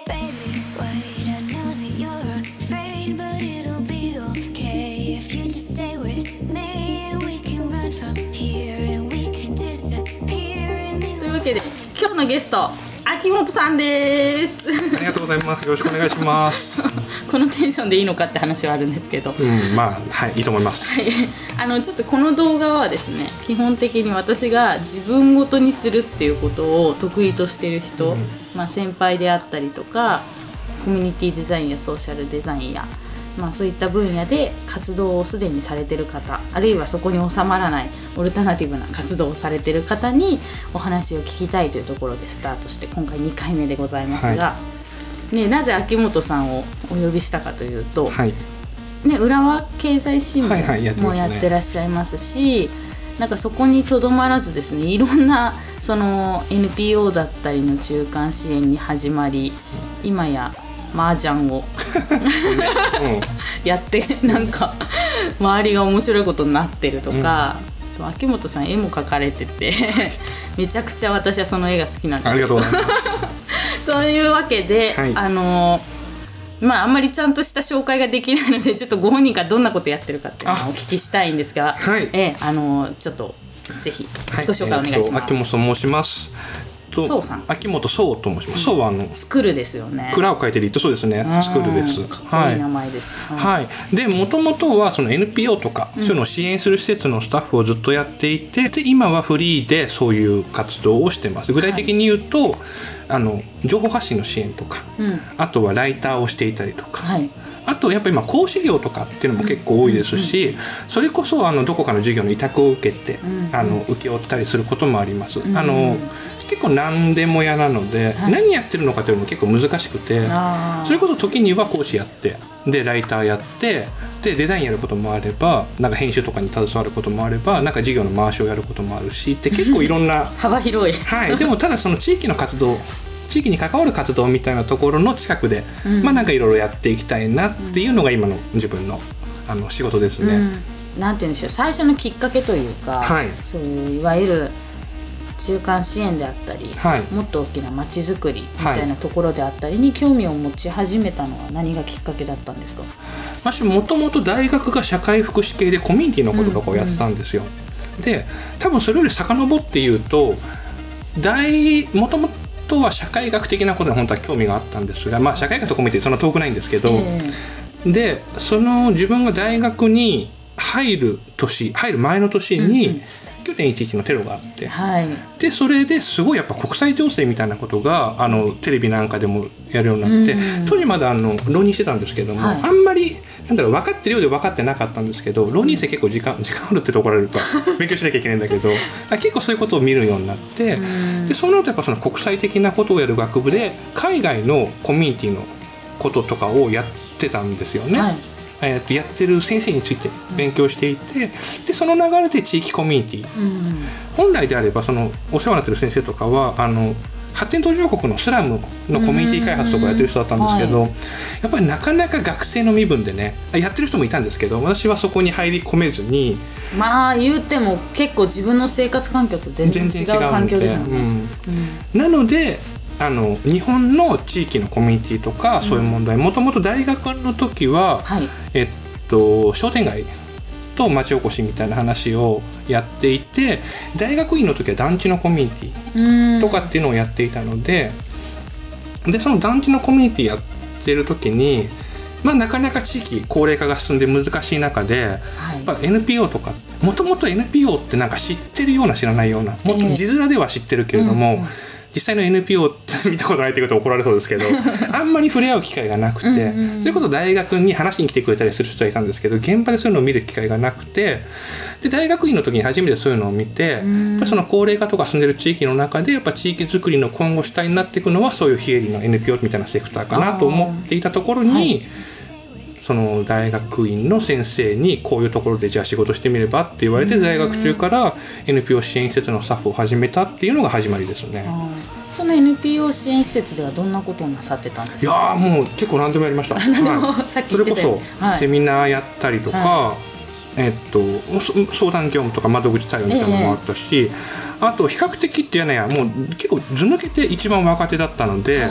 Baby, wait, I know that you're afraid, but it'll be okay if you just stay with me and we can run from here and we can disappear in the というわけで今日のゲスト秋元さんです。 ありがとうございます。よろしくお願いします。 このテンションでいいのかって話はあるんですけど、 まあはいいいと思います。 はい、ちょっとこの動画はですね、基本的に私が自分ごとにするっていうことを得意としている人、先輩であったりとかコミュニティデザインやソーシャルデザインや、そういった分野で活動をすでにされている方、あるいはそこに収まらないオルタナティブな活動をされている方にお話を聞きたいというところでスタートして今回2回目でございますが、なぜ秋元さんをお呼びしたかというと、浦和経済新聞もやってらっしゃいますし、なんかそこにとどまらずですね、いろんなその NPO だったりの中間支援に始まり、今や麻雀をやってなんか周りが面白いことになってるとか、秋元さん絵も描かれててめちゃくちゃ私はその絵が好きなんですけど、 ありがとうございますそういうわけで、あんまりちゃんとした紹介ができないので、ちょっとご本人がどんなことやってるかっていうのをお聞きしたいんですが、ちょっとぜひ自己紹介お願いします。 秋元と申します。 そうさん、 秋元そうと申します。そうは作るですよね。 蔵を書いてる人、そうですね。作るです。 かっこいい名前です。 で、もともとはその NPO とか、そういうのを支援する施設のスタッフをずっとやっていて、で今はフリーでそういう活動をしてます。具体的に言うと、情報発信の支援とか、あとはライターをしていたりとか。あとやっぱり今講師業とかっていうのも結構多いですし、それこそどこかの授業の委託を受けて請け負ったりすることもあります。結構何でも嫌なので、何やってるのかというのも結構難しくて、それこそ時には講師やってでライターやってでデザインやることもあれば、なんか編集とかに携わることもあれば、なんか授業の回しをやることもあるしって結構いろんな幅広い。 でもただその地域の活動、地域に関わる活動みたいなところの近くで、なんかいろいろやっていきたいなっていうのが今の自分の仕事ですね。 なんて言うんでしょう、最初のきっかけというか、そういういわゆる中間支援であったり、もっと大きな街づくりみたいなところであったりに興味を持ち始めたのは何がきっかけだったんですか？ もともと大学が社会福祉系でコミュニティのこととかをやってたんですよ。で多分それより遡って言うと、もともとは社会学的なことに本当は興味があったんですが、社会学とコミュニティそんな遠くないんですけど、でその自分が大学に入る前の年に9.11 のテロがあって、でそれですごいやっぱ国際情勢みたいなことがテレビなんかでもやるようになって、当時まだ浪人してたんですけども、あんまり分かってるようで分かってなかったんですけど、浪人生結構時間あるってところあるか勉強しなきゃいけないんだけど結構そういうことを見るようになって、でその後やっぱその国際的なことをやる学部で海外のコミュニティのこととかをやってたんですよね。やってる先生について勉強していて、でその流れで地域コミュニティ、本来であればそのお世話になってる先生とかは発展途上国のスラムのコミュニティ開発とかやってる人だったんですけど、やっぱりなかなか学生の身分でねやってる人もいたんですけど、私はそこに入り込めずに、 言うても結構自分の生活環境と全然違う環境ですよね。 なので日本の地域のコミュニティとかそういう問題、もともと大学の時は、商店街と町おこしみたいな話をやっていて、大学院の時は団地のコミュニティとかっていうのをやっていたので、その団地のコミュニティやってる時に、なかなか地域高齢化が進んで難しい中で、やっぱ NPO とか、もともと NPO ってなんか知ってるような知らないような、もっと字面では知ってるけれども、実際の NPO って見たことないってことは怒られそうですけどあんまり触れ合う機会がなくて、そういうことを大学に話しに来てくれたりする人はいたんですけど、現場でそういうのを見る機会がなくて、で大学院の時に初めてそういうのを見て、やっぱりその高齢化とか住んでる地域の中でやっぱ地域づくりの今後主体になっていくのはそういう非営利の NPO みたいなセクターかなと思っていたところに、その大学院の先生にこういうところでじゃあ仕事してみればって言われて、大学中から NPO 支援施設のスタッフを始めたっていうのが始まりですね。 その NPO 支援施設ではどんなことをなさってたんですか？ もう結構何でもやりました。それこそセミナーやったりとか、相談業務とか窓口対応みたいなのもあったし、あと比較的っていうのはもう結構ず抜けて一番若手だったので、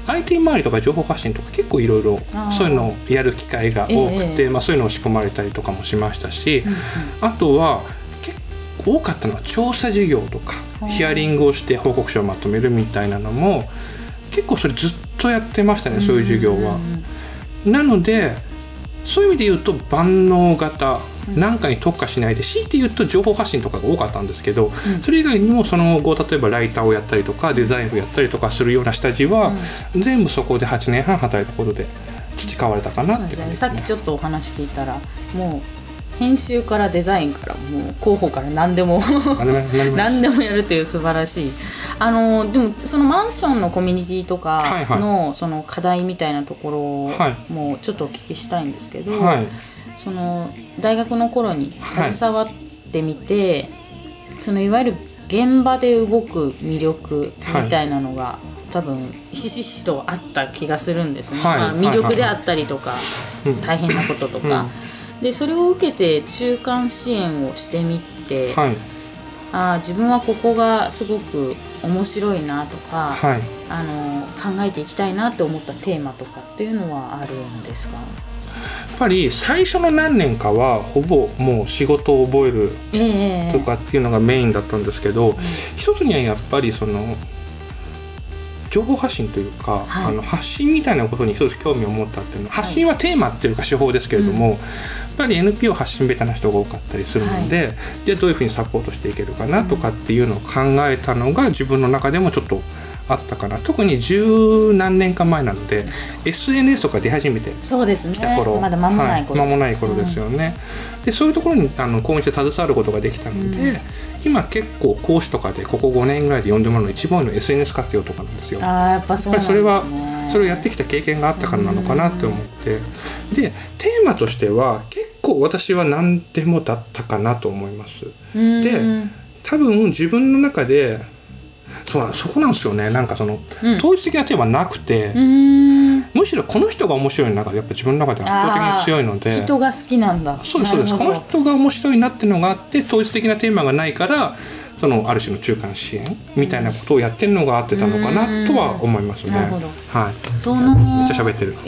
IT 周りとか情報発信とか結構いろいろそういうのをやる機会が多くて、そういうのを仕込まれたりとかもしましたし、あとは結構多かったのは調査事業とかヒアリングをして報告書をまとめるみたいなのも結構それずっとやってましたね、そういう授業は。なのでそういう意味で言うと万能型なんかに特化しないで、強いて言うと情報発信とかが多かったんですけど、それ以外にもその後例えばライターをやったりとかデザインをやったりとかするような下地は、全部そこで8年半働いたことで培われたかなって感じですね。 さっきちょっとお話聞いたらもう編集からデザインからもう広報から何でも何でもやるという素晴らしい。でもそのマンションのコミュニティとかのその課題みたいなところもちょっとお聞きしたいんですけど、その大学の頃に携わってみて、そのいわゆる現場で動く魅力みたいなのが多分ひしひしとあった気がするんですね。魅力であったりとか、大変なこととか。でそれを受けて中間支援をしてみて、自分はここがすごく面白いなとか、考えていきたいなって思ったテーマとかっていうのはあるんですか？ やっぱり最初の何年かはほぼもう仕事を覚えるとかっていうのがメインだったんですけど、一つにはやっぱりその情報発信というか、発信みたいなことに一つ興味を持ったっていうのは、発信はテーマっていうか手法ですけれども、やっぱり NPO 発信ベタな人が多かったりするので、じゃあどういうふうにサポートしていけるかなとかっていうのを考えたのが自分の中でもちょっとあったかな。特に十何年か前なので SNS とか出始めてきた頃、 まだ間もない頃、 間もない頃ですよね。でそういうところに講演して携わることができたので、今結構講師とかでここ5年ぐらいで呼んでもらうの一番多いの SNS 活用とかなんですよ。 やっぱそうなんですね。 それはそれをやってきた経験があったからなのかなって思って、でテーマとしては結構私は何でもだったかなと思います。で多分自分の中でそこなんですよね。なんかその、統一的なテーマなくて、むしろこの人が面白いのがやっぱ自分の中では圧倒的に強いので、 人が好きなんだ。 そうですそうです。この人が面白いなっていうのがあって、統一的なテーマがないからそのある種の中間支援みたいなことをやってるのが合ってたのかなとは思いますね。 なるほど。 はい。 めっちゃ喋ってる。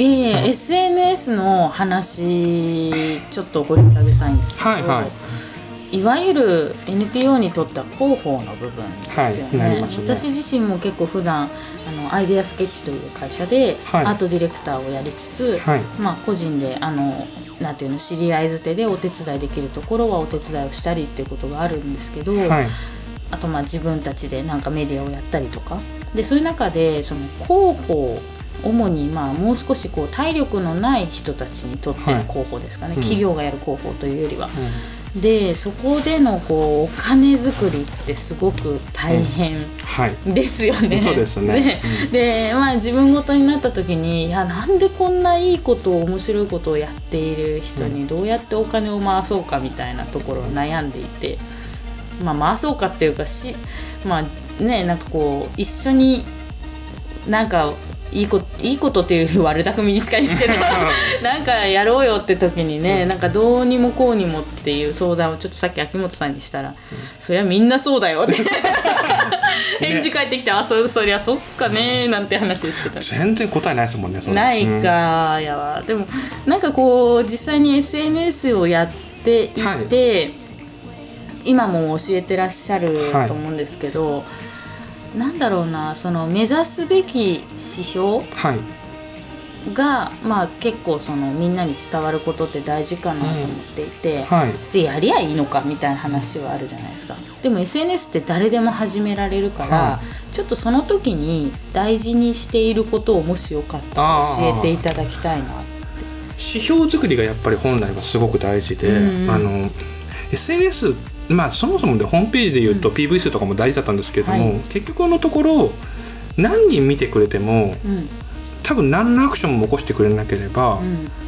SNS の話ちょっと掘り下げたいんですけど、いわゆる NPO にとっては広報の部分ですよね。私自身も結構普段アイデアスケッチという会社でアートディレクターをやりつつ、個人でなんていうの、知り合いづてでお手伝いできるところはお手伝いをしたりっていうことがあるんですけど、あと自分たちでなんかメディアをやったりとかで、そういう中でその広報、主にもう少しこう体力のない人たちにとっての広報ですかね、企業がやる広報というよりは。でそこでのこうお金作りってすごく大変ですよね。 そうですね。 で自分ごとになった時に、なんでこんないいことを面白いことをやっている人にどうやってお金を回そうかみたいなところを悩んでいて、回そうかっていうかなんかこう一緒になんかいいことっていうより悪巧みに近いんですけどなんかやろうよって時にね、なんかどうにもこうにもっていう相談をちょっとさっき秋元さんにしたら、そりゃみんなそうだよって返事返ってきて、そりゃそうっすかねなんて話をしてた。 全然答えないですもんね。 ないか、でもなんかこう実際に SNS をやっていて、今も教えてらっしゃると思うんですけど、なんだろうな、その目指すべき指標が、結構そのみんなに伝わることって大事かなと思っていて、じゃあやりゃいいのかみたいな話はあるじゃないですか。でも SNS って誰でも始められるから、ちょっとその時に大事にしていることをもしよかったら教えていただきたいな。 指標作りがやっぱり本来はすごく大事で、SNSそもそもでホームページで言うと PV 数とかも大事だったんですけれども、結局のところ何人見てくれても、多分何のアクションも起こしてくれなければ、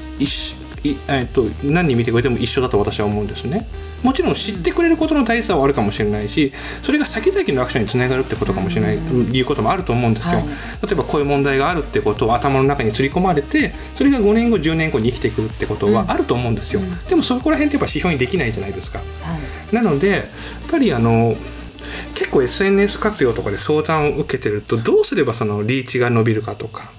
何人見てくれても一緒だと私は思うんですね。もちろん知ってくれることの大事さはあるかもしれないし、それが先々のアクションにつながるってことかもしれない、いうこともあると思うんですよ。例えばこういう問題があるってことを頭の中に刷り込まれて、それが5年後10年後に生きてくるってことはあると思うんですよ。でもそこら辺ってやっぱ指標にできないじゃないですか。なのでやっぱり結構 SNS 活用とかで相談を受けてると、どうすればそのリーチが伸びるかとか、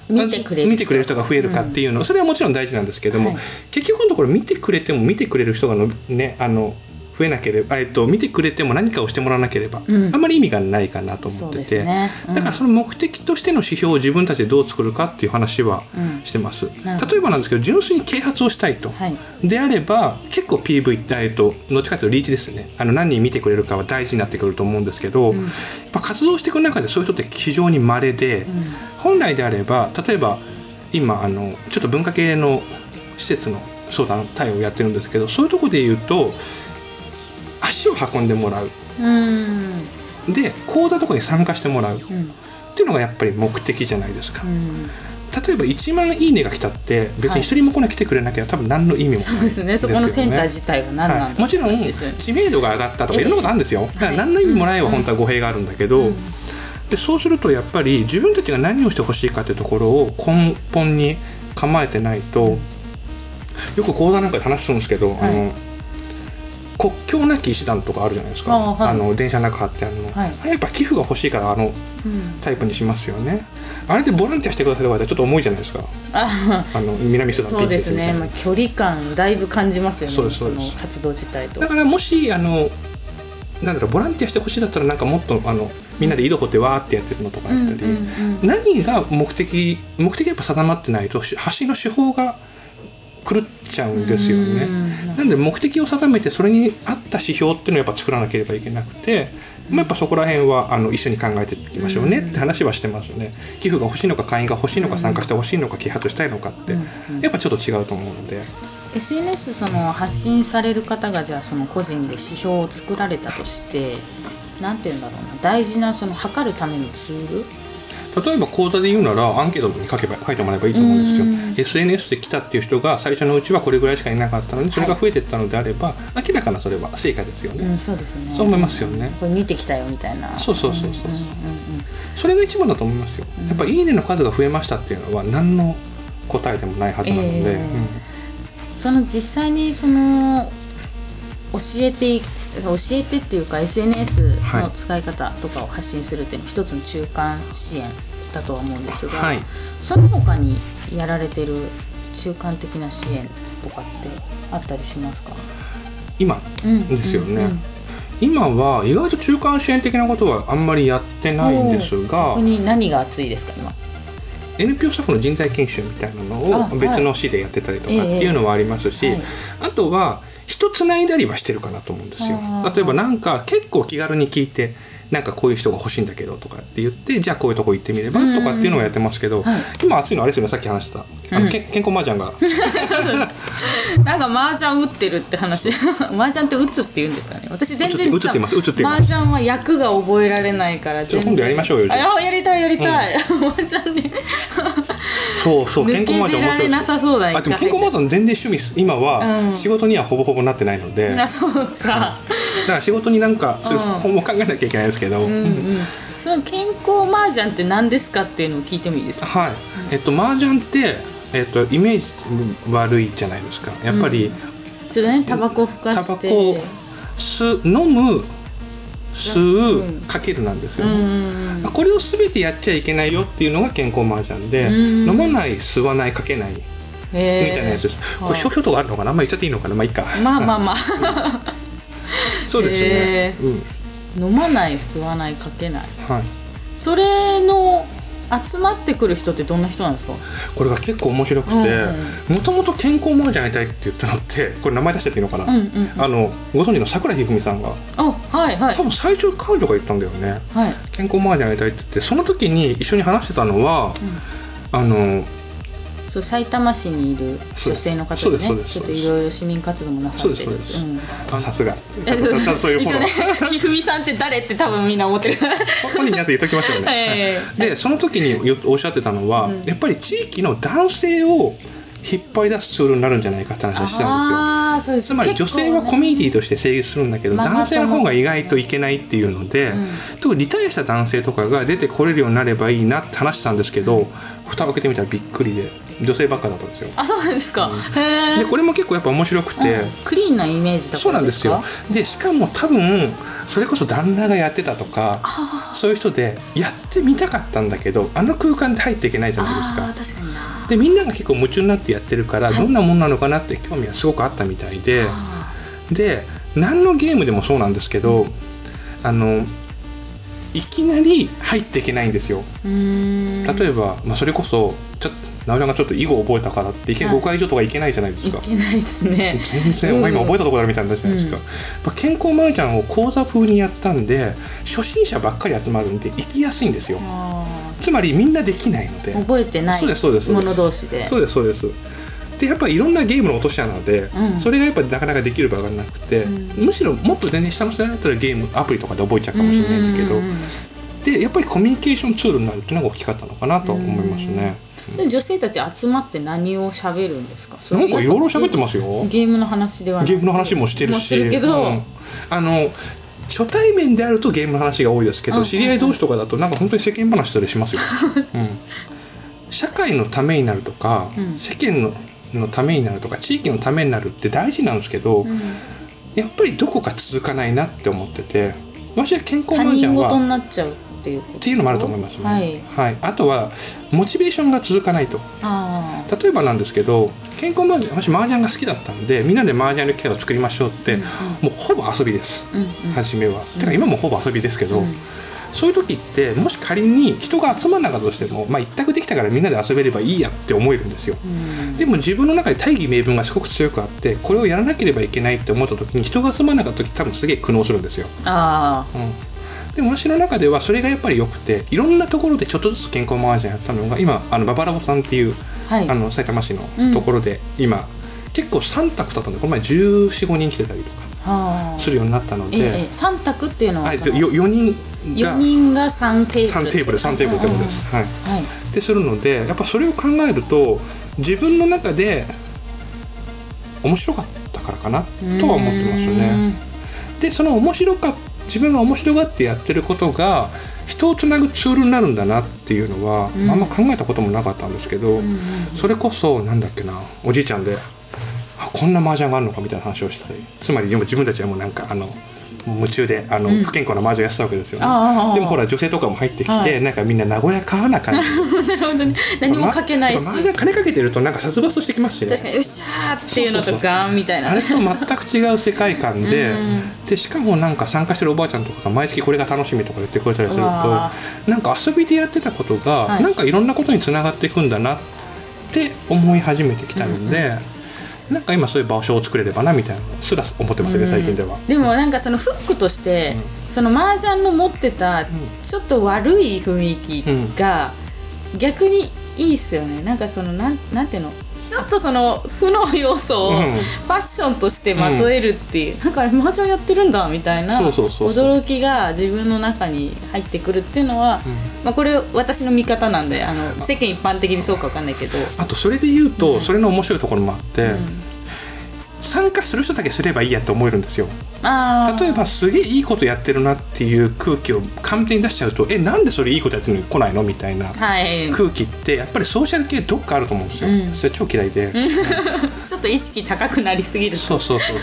見てくれる人が増えるかっていうの、それはもちろん大事なんですけども、 はい、 結局のところ見てくれても見てくれる人がね増えなければ、見てくれても何かをしてもらわなければ、あんまり意味がないかなと思ってて、 ね、 だからその目的としての指標を自分たちでどう作るかっていう話はしてます、例えばなんですけど、純粋に啓発をしたいと、はい、であれば結構 PV どっちかというとリーチですね、何人見てくれるかは大事になってくると思うんですけど、やっぱ活動していく中でそういう人って非常に稀で、本来であれば例えば今ちょっと文化系の施設の相談対応をやってるんですけど、そういうところで言うと足を運んでもらう、で講座とかに参加してもらう、っていうのがやっぱり目的じゃないですか、例えば1万いいねが来たって別に一人も来てくれなきゃ多分何の意味もないですよね。 そうですね、そこのセンター自体は何なんだ、はい、 もちろん知名度が上がったとかいろんなことあるんですよ、だから何の意味もないは本当は語弊があるんだけど、でそうするとやっぱり自分たちが何をしてほしいかというところを根本に構えてないと、よく講座なんかで話すんですけど、国境なき医師団とかあるじゃないですか、はい、電車の中貼ってあるの、はい、やっぱ寄付が欲しいからタイプにしますよね。あれでボランティアしてくださる場合はちょっと重いじゃないですか、南スーダンそうですね、距離感だいぶ感じますよね、その活動自体と。 だからもしボランティアしてほしいだったらなんかもっとみんなで井戸掘ってわーってやってるのとかあったり、何が目的やっぱ定まってないと発信の手法が狂っちゃうんですよね。なんで目的を定めてそれに合った指標っていうのをやっぱ作らなければいけなくて、やっぱそこら辺は一緒に考えていきましょうねって話はしてますよね。寄付が欲しいのか会員が欲しいのか参加して欲しいのか啓発したいのかってやっぱちょっと違うと思うので、 SNS 発信される方がじゃあその個人で指標を作られたとして、なんていうんだろうな、大事な測るためのツール、 例えば講座で言うならアンケートに書いてもらえばいいと思うんですよ。SNS で来たっていう人が最初のうちはこれぐらいしかいなかったのに、それが増えていったのであれば、明らかなそれは成果ですよね。 そうですね。 そう思いますよね。 これ見てきたよみたいな。 そう。それが一番だと思いますよ。やっぱいいねの数が増えましたっていうのは何の答えでもないはずなので、 実際に教えてっていうか SNS の使い方とかを発信するっていうのは一つの中間支援だとは思うんですが、はい、その他にやられてる中間的な支援とかってあったりしますか？ 今ですよね、今は意外と中間支援的なことはあんまりやってないんですが、 ここに何が熱いですか今 ？NPO スタッフの人材研修みたいなのを別の市でやってたりとかっていうのはありますし、あとは人つないだりはしてるかなと思うんですよ。例えばなんか結構気軽に聞いて、なんかこういう人が欲しいんだけどとかって言って、じゃあこういうとこ行ってみればとかっていうのをやってますけど、今熱いのあれですよね、さっき話した健康麻雀がなんか麻雀打ってるって話麻雀って打つって言うんですかね。私全然打つってます麻雀は役が覚えられないから全然。 今度やりましょうよ。 やりたい、麻雀ねそう健康麻雀面白いです。 抜け出られなさそうだ。 でも健康麻雀全然趣味今は仕事にはほぼほぼなってないので、 そうかだから仕事になんかそういう本も考えなきゃいけないですけど、 その健康麻雀って何ですかっていうのを聞いてもいいですか？ はい、麻雀ってイメージ悪いじゃないですか。やっぱり、 ちょっとね、タバコふかしてタバコ飲む吸うかけるなんですよね。これを全てやっちゃいけないよっていうのが健康麻雀で、飲まない吸わないかけないみたいなやつです。これ商標とかあるのかな、あんま言っちゃっていいのかな、まあいいか。 まあそうですね、 飲まない吸わないかけない、 はい、 それの集まってくる人ってどんな人なんですか？ これが結構面白くて、もともと健康麻雀やりたいって言ったのって、これ名前出してっていいのかな、ご存知の桜井ひふみさんが、多分最初彼女が言ったんだよね、健康麻雀やりたいって言って、その時に一緒に話してたのは、 そう埼玉市にいる女性の方でね、ちょっといろいろ市民活動もなさってる。 さすがそういうフォロー。 ひふみさんって誰って多分みんな思ってるから本人にやって言っときましたよね。でその時におっしゃってたのは、やっぱり地域の男性を引っ張り出すツールになるんじゃないかって話をしてたんですよ。 そうです。 つまり女性はコミュニティとして成立するんだけど、男性の方が意外といけないっていうので、特にリタイアした男性とかが出てこれるようになればいいなって話したんですけど、蓋を開けてみたらびっくりで女性ばっかだったんですよ。 あ、そうなんですか。へえ。 でこれも結構やっぱ面白くて、 クリーンなイメージだからですか。 そうなんですよ。でしかも多分それこそ旦那がやってたとか、そういう人でやってみたかったんだけど、あの空間で入っていけないじゃないですか。 確かにな。 でみんなが結構夢中になってやってるから、どんなもんなのかなって興味がすごくあったみたいで、で何のゲームでもそうなんですけど、いきなり入っていけないんですよ。例えば、それこそなおちゃんがちょっと囲碁を覚えたからっていきなり5回以上とかいけないじゃないですか。 いけないですね。 全然お前今覚えたところだみたいなじゃないですか。健康麻雀を講座風にやったんで、初心者ばっかり集まるんで行きやすいんですよ。つまりみんなできないので、 覚えてないもの同士で。 そうですそうです。でやっぱりいろんなゲームの落とし穴で、それがやっぱりなかなかできる場がなくて、むしろもっと全然下の世代だったらゲームアプリとかで覚えちゃうかもしれないんだけど、でやっぱりコミュニケーションツールになるっていうのが大きかったのかなと思いますね。 で女性たち集まって何を喋るんですか。 なんかいろいろ喋ってますよ。 ゲームの話ではない。 ゲームの話もしてるし、 けど、 初対面であるとゲームの話が多いですけど、知り合い同士とかだとなんか本当に世間話したりしますよ。社会のためになるとか、世間のためになるとか、地域のためになるって大事なんですけど、やっぱりどこか続かないなって思ってて、私は健康麻雀は他人事になっちゃうっていうのもあると思いますね。あとはモチベーションが続かないと。例えばなんですけど、健康麻雀、私麻雀が好きだったんで、みんなで麻雀の機会を作りましょうって、もうほぼ遊びです、初めは。てか今もほぼ遊びですけど、そういう時ってもし仮に人が集まらなかったとしても、一択できたからみんなで遊べればいいやって思えるんですよ。でも自分の中で大義名分がすごく強くあって、これをやらなければいけないって思った時に、人が集まらなかった時多分すげえ苦悩するんですよ。でも私の中ではそれがやっぱり良くて、いろんなところでちょっとずつ健康麻雀やったのが、今ババラボさんっていう、埼玉市のところで、今結構3択だったんで、この前14、15人来てたりとかするようになったので、 3択っていうのは 4人が 3テーブルってことです。でするので、やっぱそれを考えると自分の中で面白かったからかなとは思ってますね。でその自分が面白がってやってることが人をつなぐツールになるんだなっていうのは、あんま考えたこともなかったんですけど、それこそなんだっけな、おじいちゃんでこんな麻雀があるのかみたいな話をして、つまり自分たちはもうなんか夢中で不健康な麻雀やってたわけですよね。でもほら女性とかも入ってきて、なんかみんな和やかな感じなるほどね。何もかけないし、 麻雀金かけてるとなんか殺伐としてきますしね。 確かにうっしゃーっていうのとガーンみたいな、 あれと全く違う世界観で、でしかもなんか参加してるおばあちゃんとかが毎月これが楽しみとか言ってくれたりすると、なんか遊びでやってたことがなんかいろんなことにつながっていくんだなって思い始めてきたので、なんか今そういう場所を作れればなみたいなのすら思ってますね、最近では。 でもなんかそのフックとして、その麻雀の持ってたちょっと悪い雰囲気が逆にいいっすよね。なんかそのなんていうの、ちょっとその負の要素をファッションとしてまとえるっていう、なんか麻雀やってるんだみたいな驚きが自分の中に入ってくるっていうのは、これ私の見方なんで、世間一般的にそうか分かんないけど、 あとそれで言うと、それの面白いところもあって、参加する人だけすればいいやって思えるんですよ。例えばすげえいいことやってるなっていう空気を完璧に出しちゃうと、なんでそれいいことやってるのに来ないのみたいな空気ってやっぱりソーシャル系どっかあると思うんですよ。それ超嫌いでちょっと意識高くなりすぎる。 そう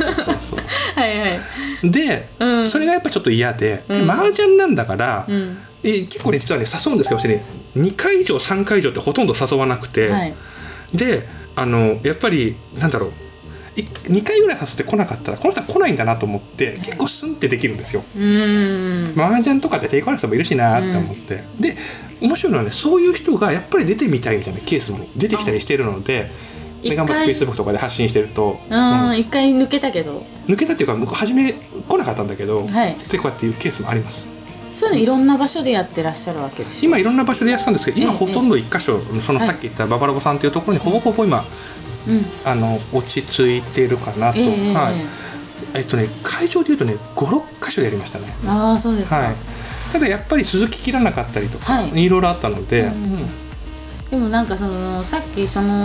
で、それがやっぱちょっと嫌で、麻雀なんだから、結構ね実はね誘うんですけど、私ね2回以上3回以上ってほとんど誘わなくて、でやっぱりなんだろう、2回ぐらい誘って来なかったらこの人は来ないんだなと思って、結構スンってできるんですよ。麻雀とかで抵抗ある人もいるしなって思って、で面白いのはね、そういう人がやっぱり出てみたいみたいなケースも出てきたりしてるので、頑張って Facebook とかで発信してると、 1回抜けたけど、 抜けたっていうか僕初め来なかったんだけど、ってこうやっていうケースもあります。 そういうのいろんな場所でやってらっしゃるわけですよ。 今いろんな場所でやってたんですけど、今ほとんど1箇所、そのさっき言ったババラボさんっていうところにほぼほぼ今落ち着いているかなと。会場でいうとね 5,6 箇所でやりましたね。 そうですか。 ただやっぱり続ききらなかったりとか、いろいろあったので、 でもなんかさっきその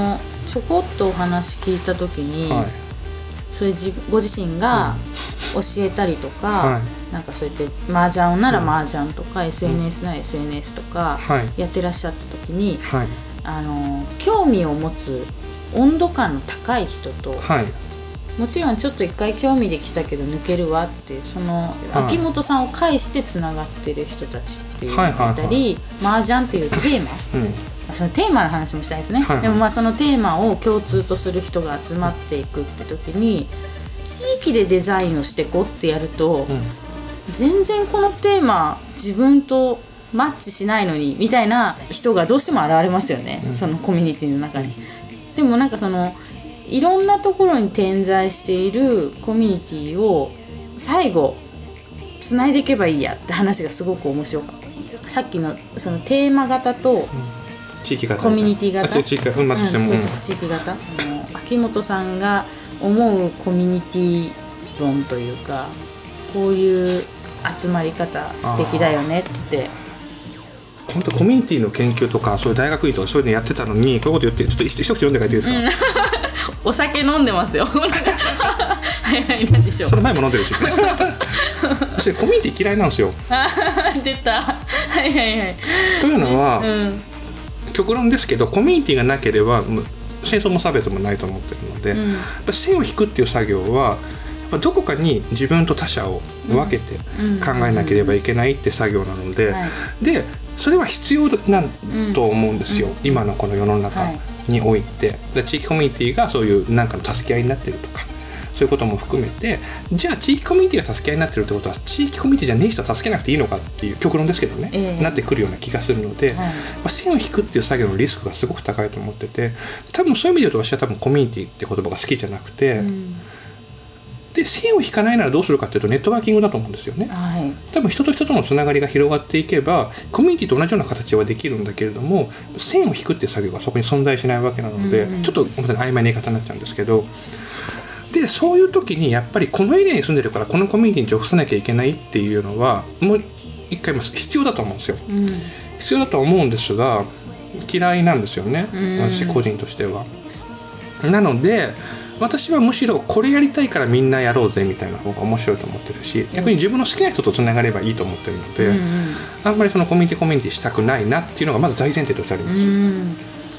ちょこっとお話聞いた時に、 はい、 それご自身が教えたりとか、 はい、 なんかそうやって麻雀なら麻雀とか、SNS なら SNS とかやってらっしゃった時に、 はい、 興味を持つ温度感の高い人と、 はい、 もちろんちょっと一回興味できたけど抜けるわっていうその秋元さんを介してつながってる人たちっていうのがいたり、麻雀っていうテーマ、そのテーマの話もしたいですね、でもまあそのテーマを共通とする人が集まっていくって時に地域でデザインをしていこうってやると、全然このテーマ自分とマッチしないのにみたいな人がどうしても現れますよね、そのコミュニティの中に。でもなんかそのいろんなところに点在しているコミュニティを最後つないでいけばいいやって話がすごく面白かったんですよ。さっきのそのテーマ型と地域型、 コミュニティ型、 地域型、 秋元さんが思うコミュニティ論というか、こういう集まり方素敵だよねって。 本当コミュニティの研究とかそういう大学院とかそういうのやってたのにこういうこと言ってちょっと一口読んで書いていいですか？ お酒飲んでますよ。はいはい、何でしょう。 その前も飲んでるし。私コミュニティ嫌いなんですよ。 出た。はいはいはい。 というのは、極論ですけどコミュニティがなければ戦争も差別もないと思ってるので、やっぱ線を引くっていう作業はやっぱどこかに自分と他者を分けて考えなければいけないって作業なので、でそれは必要なんと思うんですよ、今のこの世の中において。で地域コミュニティがそういうなんかの助け合いになってるとかそういうことも含めて、じゃあ地域コミュニティが助け合いになってるってことは地域コミュニティじゃねえ人は助けなくていいのかっていう極論ですけどね、なってくるような気がするので、線を引くっていう作業のリスクがすごく高いと思ってて、多分そういう意味で言うと私は多分コミュニティって言葉が好きじゃなくて、で線を引かないならどうするかっていうとネットワーキングだと思うんですよね、多分人と人とのつながりが広がっていけばコミュニティと同じような形はできるんだけれども、線を引くっていう作業がそこに存在しないわけなので、ちょっと曖昧な言い方になっちゃうんですけど、でそういう時にやっぱりこのエリアに住んでるからこのコミュニティに属さなきゃいけないっていうのはもう一回必要だと思うんですよ、必要だと思うんですが嫌いなんですよね、私個人としては。なので私はむしろこれやりたいからみんなやろうぜみたいな方が面白いと思ってるし、逆に自分の好きな人とつながればいいと思ってるので、あんまりそのコミュニティしたくないなっていうのがまず大前提としてあります。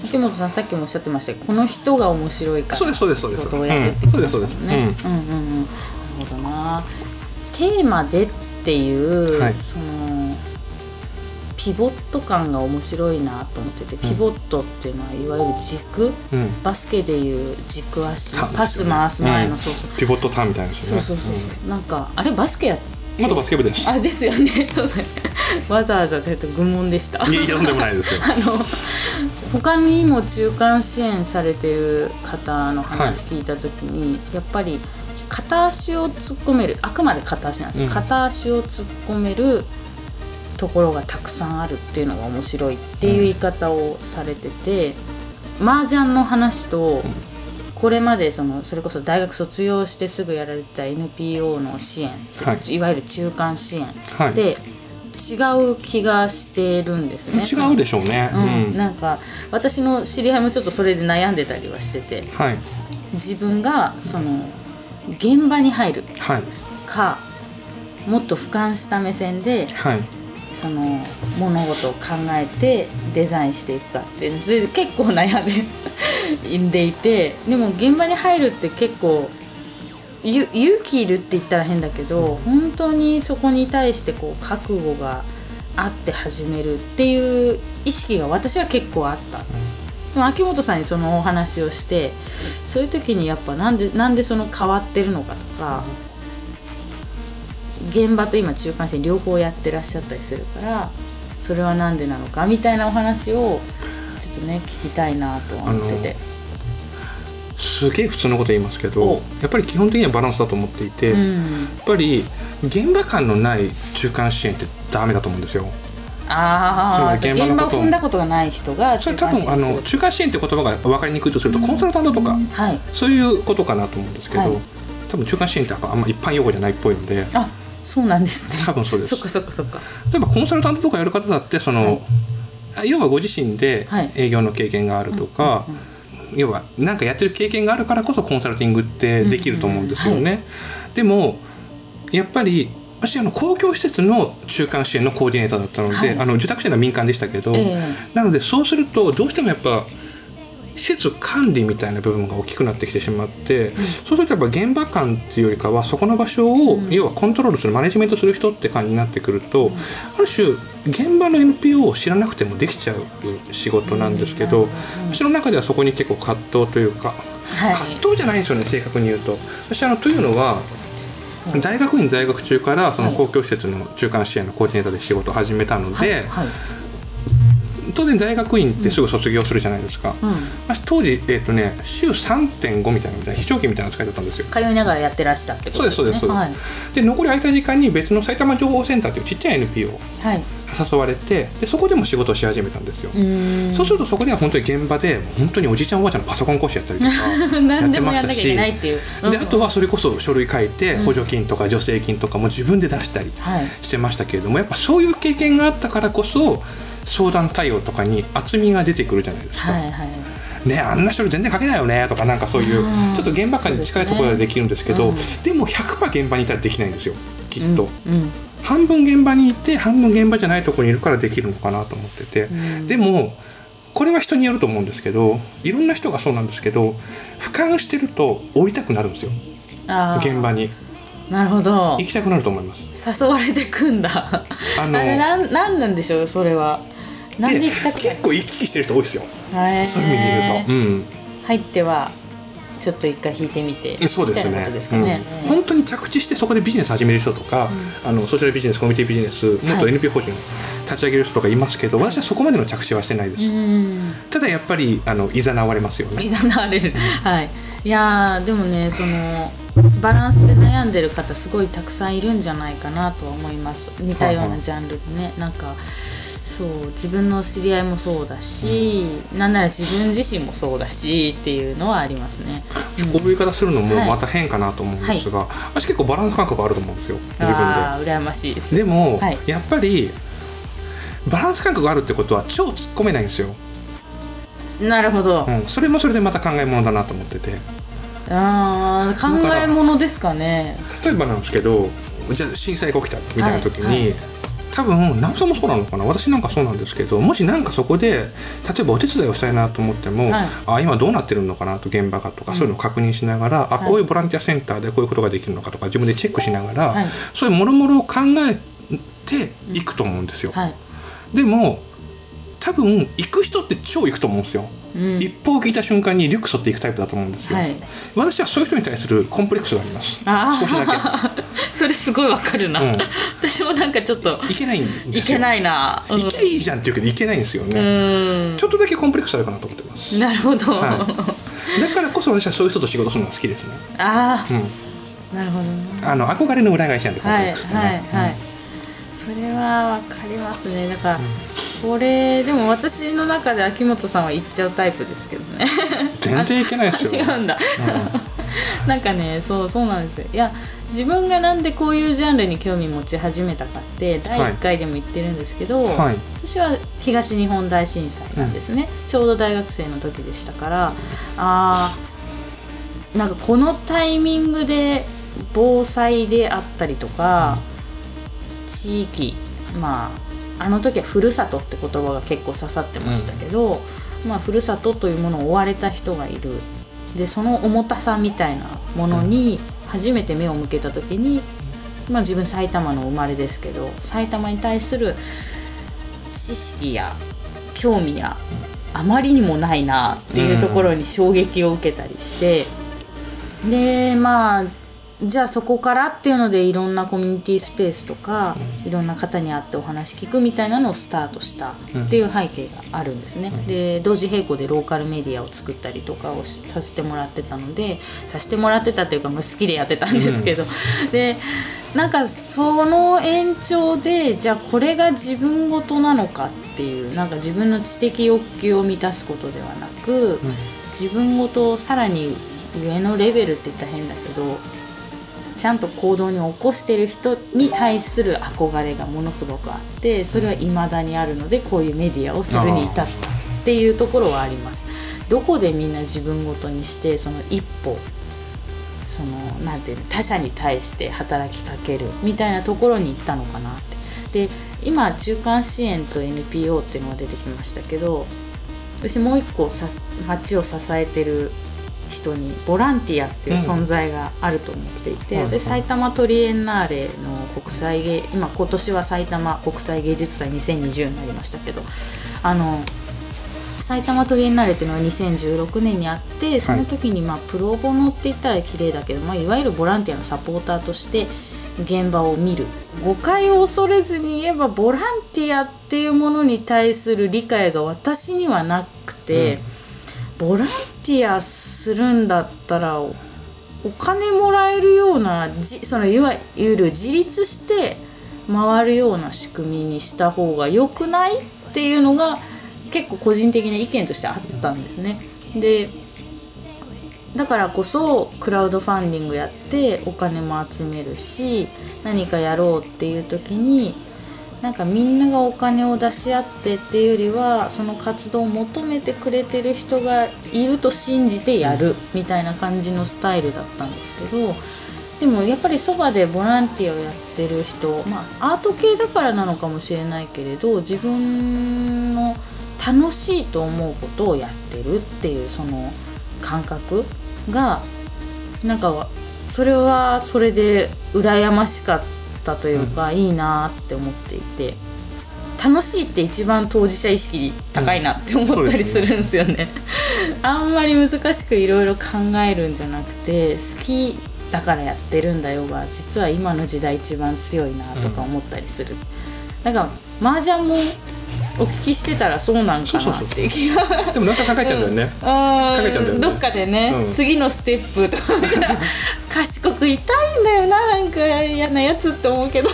秋元さんさっきもおっしゃってましたけど、この人が面白いから仕事をやるってことですよね。なるほどな。テーマでっていう、そのピボット感が面白いなと思ってて、ピボットっていうのはいわゆる軸、バスケでいう軸足、パス回す前の、 ピボットターンみたいなですね。 そう、なんかあれバスケや元バスケ部です。 ですよね。わざわざ愚問でした。 いやとんでもないですよ。 他にも中間支援されてる方の話聞いた時に、やっぱり片足を突っ込める、あくまで片足なんですよ、片足を突っ込めるところがたくさんあるっていうのが面白いっていう言い方をされてて、麻雀の話とこれまでそれこそ大学卒業してすぐやられた NPO の支援、いわゆる中間支援で違う気がしてるんですね。 違うでしょうね、 なんか私の知り合いもちょっとそれで悩んでたりはしてて、自分が現場に入るか、もっと俯瞰した目線で、その物事を考えてデザインしていくかっていう、それで結構悩んでいて、でも現場に入るって結構勇気いるって言ったら変だけど、本当にそこに対して覚悟があって始めるっていう意識が私は結構あった。でも秋元さんにそのお話をして、そういう時にやっぱなんでその変わってるのかとか、現場と今中間支援両方やってらっしゃったりするから、それはなんでなのかみたいなお話をちょっとね聞きたいなと思ってて、 すげえ普通のこと言いますけど、やっぱり基本的にはバランスだと思っていて、やっぱり現場感のない中間支援ってダメだと思うんですよ。 現場を踏んだことがない人が中間支援する。 多分中間支援って言葉が分かりにくいとすると、コンサルタントとか、そういうことかなと思うんですけど、多分中間支援ってあんま一般用語じゃないっぽいので。 そうなんですね。 多分そうです。 そっか。 例えばコンサルタントとかやる方だって要はご自身で営業の経験があるとか、 要は何かやってる経験があるからこそコンサルティングってできると思うんですよね。でもやっぱり私公共施設の中間支援のコーディネーターだったので、受託してるのは民間でしたけど、なのでそうするとどうしてもやっぱ施設管理みたいな部分が大きくなってきてしまって、そうするとやっぱ現場感っていうよりかはそこの場所を、要はコントロールするマネジメントする人って感じになってくると、ある種現場の NPO を知らなくてもできちゃう仕事なんですけど、私の中ではそこに結構葛藤というか、葛藤じゃないんですよね、正確に言うと。私というのは大学院在学中からその公共施設の中間支援のコーディネーターで仕事を始めたので、当然大学院ってすぐ卒業するじゃないですか。当時週 3.5 みたいな非長期みたいな扱いだったんですよ。 通いながらやってらしたってことですね。 そうです。で残り空いた時間に別の埼玉情報センターっていうちっちゃい NPO 誘われて、でそこでも仕事をし始めたんですよ。そうするとそこでは本当に現場で本当におじいちゃんおばあちゃんのパソコン講師やったりとかやってましたし、であとはそれこそ書類書いて補助金とか助成金とかも自分で出したりしてましたけれども、やっぱそういう経験があったからこそ相談対応とかに厚みが出てくるじゃないですか。ね、あんな書類全然書けないよねとか、なんかそういうちょっと現場感に近いところでできるんですけど、でも 100% 現場にいたらできないんですよ、きっと。半分現場にいて半分現場じゃないところにいるからできるのかなと思ってて、でもこれは人によると思うんですけど、いろんな人がそうなんですけど、俯瞰してると降りたくなるんですよ、現場に。 なるほど。 行きたくなると思います。 誘われてくんだ。あれなんなんでしょう、それは。なんで行きたくない。 結構行き来してる人多いですよ。そういう意味で言うと、 入ってはちょっと一回引いてみて。 そうですね。本当に着地してそこでビジネス始める人とか、ソーシャルビジネス、コミュニティビジネス、もっと NPO 法人立ち上げる人とかいますけど、私はそこまでの着地はしてないです。ただやっぱりいざなわれますよね。 いざなわれる。いやでもね、そのバランスで悩んでる方すごいたくさんいるんじゃないかなとは思います。似たようなジャンルでね、なんかそう自分の知り合いもそうだし、なんなら自分自身もそうだしっていうのはありますね。 こういう言い方するのもまた変かなと思うんですが、私結構バランス感覚あると思うんですよ、自分で。 羨ましいです。 でも、やっぱりバランス感覚があるってことは超突っ込めないんですよ。 なるほど、 それもそれでまた考え物だなと思ってて。 考え物ですかね。 例えばなんですけど、じゃあ震災が起きたみたいな時に、多分直さんもそうなのかな、私なんかそうなんですけど、もしなんかそこで例えばお手伝いをしたいなと思っても、今どうなってるのかなと、現場がとか、そういうのを確認しながら、こういうボランティアセンターでこういうことができるのかとか自分でチェックしながら、そういうもろもろを考えていくと思うんですよ。でも多分行く人って超行くと思うんですよ。一報を聞いた瞬間にリュック背負っていくタイプだと思うんですよ。私はそういう人に対するコンプレックスがあります。少しだけ。 それすごいわかるな。私もなんかちょっといけないんですよ。 いけないな。 いけいいじゃんって言うけどいけないんですよね。ちょっとだけコンプレックスあるかなと思ってます。 なるほど。だからこそ私はそういう人と仕事するのが好きですね。 なるほどね。 憧れの裏返しなんで、コンプレックスってね。 それはわかりますね。だからこれでも私の中で秋元さんは行っちゃうタイプですけどね。 全然いけないですよ。 違うんだ。なんかね、そうなんですよ。いや、自分がなんでこういうジャンルに興味持ち始めたかって第1回でも言ってるんですけど、私は東日本大震災なんですね。ちょうど大学生の時でしたから、なんかこのタイミングで防災であったりとか、地域、あの時はふるさとって言葉が結構刺さってましたけど、ふるさとというものを追われた人がいる。でその重たさみたいなものに初めて目を向けた時に、自分埼玉の生まれですけど、埼玉に対する知識や興味やあまりにもないなっていうところに衝撃を受けたりして、でじゃあそこからっていうのでいろんなコミュニティスペースとかいろんな方に会ってお話聞くみたいなのをスタートしたっていう背景があるんですね。で同時並行でローカルメディアを作ったりとかをさせてもらってたので、させてもらってたっていうか好きでやってたんですけど、でなんかその延長でじゃあこれが自分ごとなのかっていう、なんか自分の知的欲求を満たすことではなく、自分ごとをさらに上のレベルって言ったら変だけどちゃんと行動に起こしてる人に対する憧れがものすごくあって、それは未だにあるのでこういうメディアをするに至ったっていうところはあります。 どこでみんな自分ごとにしてその一歩なんていうの他者に対して働きかけるみたいなところに行ったのかなって。で今中間支援と NPO っていうのが出てきましたけど、私もう一個町を支えてる人にボランティアっていう存在があると思っていて、で埼玉トリエンナーレの今年は埼玉国際芸術祭2020になりましたけど、埼玉トリエンナーレっていうのは2016年にあって、その時にプロボノって言ったら綺麗だけど、いわゆるボランティアのサポーターとして現場を見る。誤解を恐れずに言えばボランティアっていうものに対する理解が私にはなくて、ボランティアするんだったらお金もらえるような、いわゆる自立して回るような仕組みにした方が良くないっていうのが結構個人的な意見としてあったんですね。でだからこそクラウドファンディングやってお金も集めるし、何かやろうっていう時になんかみんながお金を出し合ってっていうよりは、その活動を求めてくれてる人がいると信じてやるみたいな感じのスタイルだったんですけど、でもやっぱりそばでボランティアをやってる人、アート系だからなのかもしれないけれど、自分の楽しいと思うことをやってるっていうその感覚がなんかそれはそれで羨ましかったというか、いいなって思っていて、楽しいって一番当事者意識高いなって思ったりするんですよね。あんまり難しくいろいろ考えるんじゃなくて、好きだからやってるんだよが実は今の時代一番強いなとか思ったりする。なんか麻雀もお聞きしてたらそうなんかなっていう気が。 でもなんか考えちゃうんだよね。考えちゃうんだよね。 どっかでね、次のステップとか賢くいたいんだよな、なんか嫌なやつって思うけど。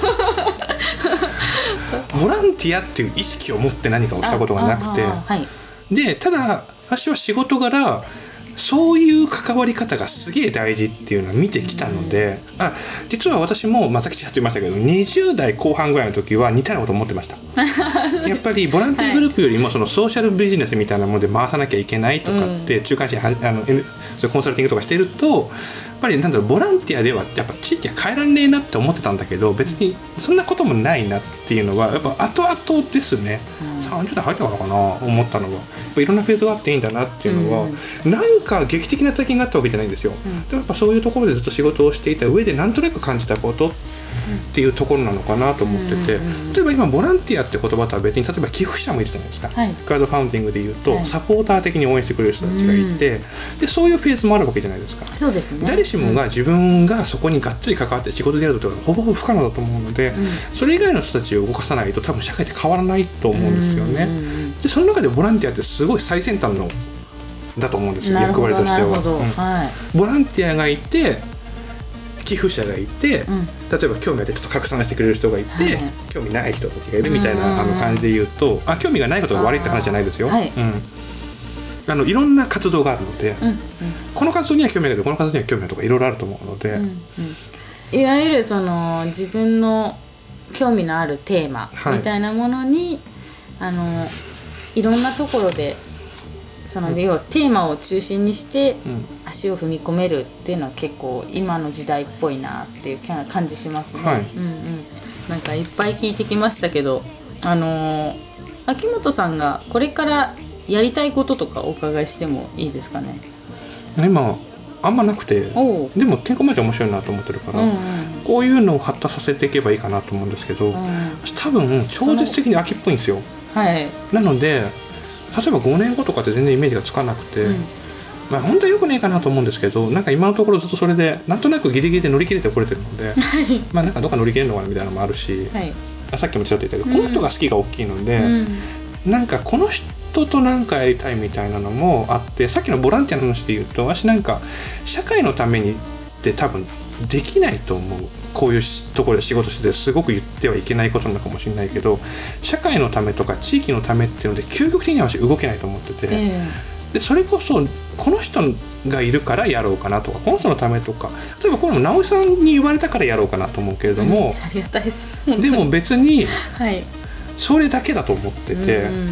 ボランティアっていう意識を持って何かをしたことがなくて、でただ私は仕事柄そういう関わり方がすげえ大事っていうのは見てきたので、実は私もさっきちらっと言いましたけど、20代後半ぐらいの時は似たようなこと思ってました。やっぱりボランティアグループよりもそのソーシャルビジネスみたいなもので回さなきゃいけないとかって中間支援コンサルティングとかしてると、やっぱりボランティアではやっぱ地域は変えられねえなって思ってたんだけど、別にそんなこともないなっていうのはやっぱ後々ですね、30代入ったからかな思ったのは、やっぱいろんなフェーズがあっていいんだなっていうのは、なんか劇的な体験があったわけじゃないんですよ。でもやっぱそういうところでずっと仕事をしていた上でなんとなく感じたことっていうところなのかなと思ってて、例えば今ボランティアって言葉とは別に例えば寄付者もいるじゃないですか、クラウドファンディングでいうと、サポーター的に応援してくれる人たちがいて、でそういうフェーズもあるわけじゃないですか。 そうですね。 誰しもが自分がそこにがっつり関わって仕事でやることがほぼほぼ不可能だと思うので、それ以外の人たちを動かさないと多分社会って変わらないと思うんですよね。でその中でボランティアってすごい最先端のだと思うんですよ、役割としては。ボランティアがいて寄付者がいて、例えば興味があってちょっと拡散してくれる人がいて、興味ない人たちがいるみたいな感じで言うと、興味がないことが悪いって話じゃないですよ。いろんな活動があるので、この活動には興味があるけどこの活動には興味があるとかいろいろあると思うので、 いわゆるその自分の興味のあるテーマみたいなものに、いろんなところでその要はテーマを中心にして足を踏み込めるっていうのは結構今の時代っぽいなっていう感じしますね。なんかいっぱい聞いてきましたけど、秋元さんがこれからやりたいこととかお伺いしてもいいですかね。 今あんまなくて、でもてんこまち面白いなと思ってるから、こういうのを発達させていけばいいかなと思うんですけど、多分超絶的に秋っぽいんですよ。なので例えば5年後とかって全然イメージがつかなくて、本当はよくねえかなと思うんですけど、なんか今のところずっとそれでなんとなくギリギリで乗り切れてこれてるのでなんかどっか乗り切れるのかなみたいなのもあるし、さっきもちらっと言ったけど、この人が好きが大きいので、なんかこの人と何かやりたいみたいなのもあって、さっきのボランティアの話で言うと、私なんか社会のためにって多分できないと思う。こういうところで仕事しててすごく言ってはいけないことなのかもしれないけど、社会のためとか地域のためっていうので究極的には私動けないと思ってて、でそれこそこの人がいるからやろうかなとか、この人のためとか、例えばこの直井さんに言われたからやろうかなと思うけれども、 ありがたいです。 でも別にそれだけだと思ってて、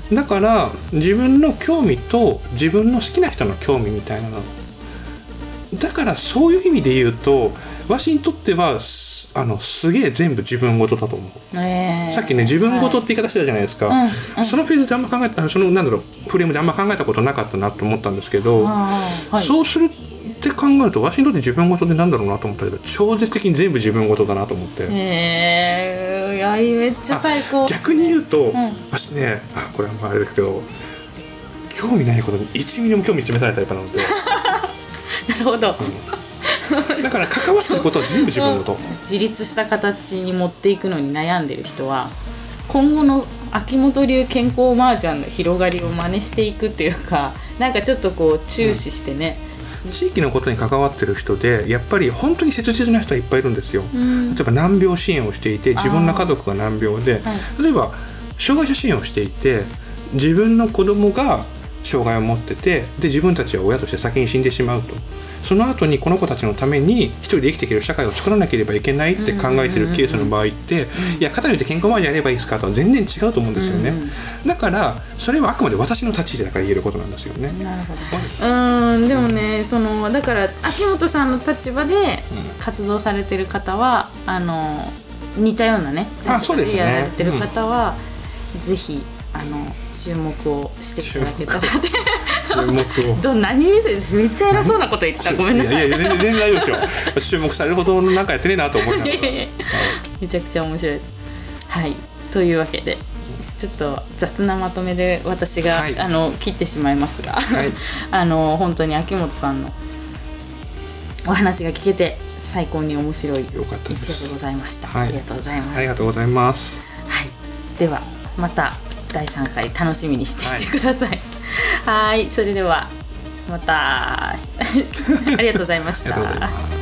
だから自分の興味と自分の好きな人の興味みたいなのだから、そういう意味で言うとわしにとってはすげえ全部自分事だと思う、さっきね自分事って言い方してたじゃないですか、そのフェーズであんま考えたフレームであんま考えたことなかったなと思ったんですけど、そうするって考えるとわしにとって自分事ってなんだろうなと思ったけど、超絶的に全部自分事だなと思って、 いやめっちゃ最高。 逆に言うと、私ねこれはあれですけど、興味ないことに1ミリも興味示さないタイプなのでなるほど、 だから関わってることは全部自分事、 自立した形に持っていくのに悩んでる人は今後の秋元流健康麻雀の広がりを真似していくっていうか、なんかちょっとこう注視してね、 地域のことに関わってる人でやっぱり本当に切実な人はいっぱいいるんですよ、例えば難病支援をしていて自分の家族が難病で、例えば障害者支援をしていて自分の子供が障害を持ってて、で自分たちは親として先に死んでしまうと、その後にこの子たちのために一人で生きていける社会を作らなければいけないって考えてるケースの場合って、いや肩によって健康麻雀やればいいですかとは全然違うと思うんですよね、だからそれはあくまで私の立ち位置だから言えることなんですよね。 なるほど。でもね、だから秋元さんの立場で活動されてる方は似たようなねそうですね、 やられてる方は、ぜひ注目をしていただけたらって注目を何見せめっちゃ偉そうなこと言った、ごめんなさい。 いや全然大丈夫ですよ注目されるほどなんかやってねえなと思いながらめちゃくちゃ面白いです。はい、というわけでちょっと雑なまとめで私が、切ってしまいますが、本当に秋元さんのお話が聞けて最高に面白い一夜でございました。ありがとうございます。 ありがとうございます。 はい、ではまた第3回楽しみにしていてください。はい、それではまたありがとうございました。